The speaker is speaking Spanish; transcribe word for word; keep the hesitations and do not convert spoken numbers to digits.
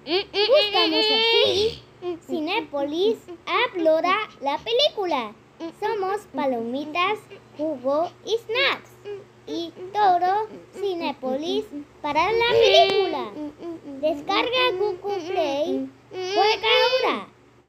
Buscamos así Cinépolis App la película. Somos palomitas, jugo y snacks. Y todo Cinépolis para la película. Descarga Google Play, juega